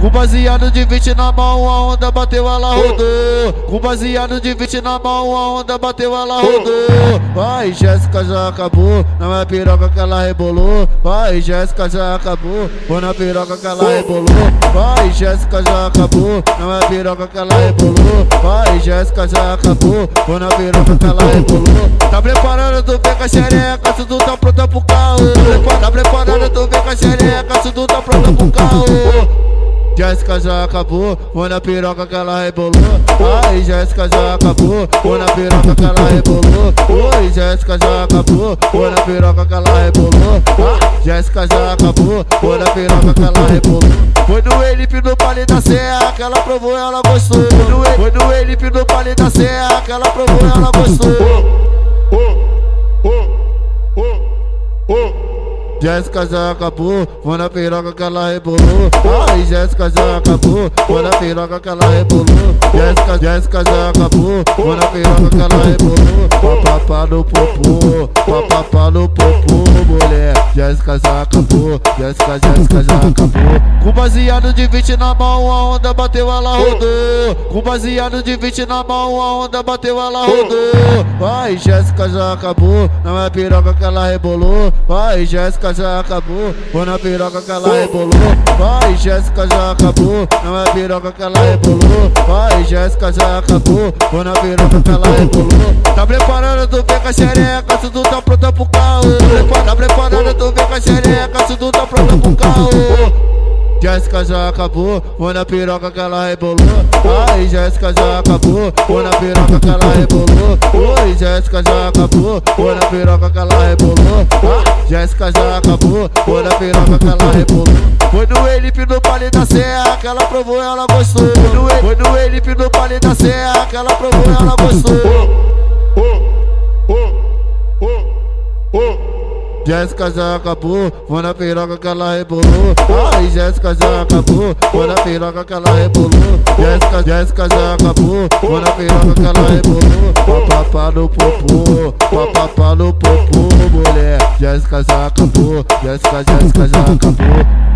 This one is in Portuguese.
Com baseado de 20 na mão, a onda bateu, ela rodou. Com baseado de 20 na mão, a onda bateu, ela rodou. Vai, Jéssica, já acabou. Não é piroca que ela rebolou. Vai, Jéssica, já acabou. Foi na piroca que ela rebolou. Vai, Jéssica, já acabou. Não é piroca que ela rebolou. Vai, Jéssica, já acabou. Foi na piroca que ela rebolou. Tá preparado, tu vem com a xereca, tudo tá pronta pro carro. Tá preparado, tu vem com a xereca, tudo tá pronta pro carro. Jéssica já acabou, foi na piroca que ela rebolou. Ai, Jéssica já acabou, foi na piroca que ela rebolou. Oi, Jéssica já acabou, foi na piroca que ela rebolou. Jéssica já acabou, foi na piroca que ela rebolou. Foi no Elipe no Pale da Serra que ela provou, ela gostou. Foi no Elipe no Pale da Serra que ela provou, ela gostou. Jéssica já acabou, foi na piroca que ela rebolou. Ai, Jéssica já acabou, foi na piroca que ela rebolou. Jéssica já acabou, foi na piroca que ela rebolou. Papapá no popô, papapá no popô, mulher. Jéssica já acabou, Jéssica já acabou. Com baseado de 20 na mão, a onda bateu, ela rodou. Com baseado de 20 na mão, a onda bateu, ela rodou. Vai, Jéssica já acabou, não é piroca que ela rebolou. Vai, Jéssica já acabou, foi na piroca que ela rebolou. Vai, Jéssica já acabou, não é piroca que ela rebolou. Vai, Jéssica já acabou, foi na piroca que ela rebolou. Tá preparado, tu vem com a xereca, tudo tá pronta pro carro. Tá preparado, tu vem com a xereca, tudo tá pronta pro carro. Jéssica já acabou, foi na piroca que ela rebolou. Ai, Jéssica já acabou, foi na piroca que ela rebolou. Oi, Jéssica já acabou, foi na piroca que ela rebolou. Jéssica já acabou, foi na piroca que ela rebolou. Foi no Elipe no Pale da Serra que ela provou, ela gostou. Foi no Elipe no Pale da Serra que ela provou, ela gostou. Jéssica já acabou, foi na piroca que ela rebolou. Ai, Jéssica já acabou, foi na piroca que ela rebolou. Jéssica já acabou, foi na piroca que ela rebolou. Papapá no popô, papapá no popô, mulher. Jéssica já acabou, Jéssica já acabou.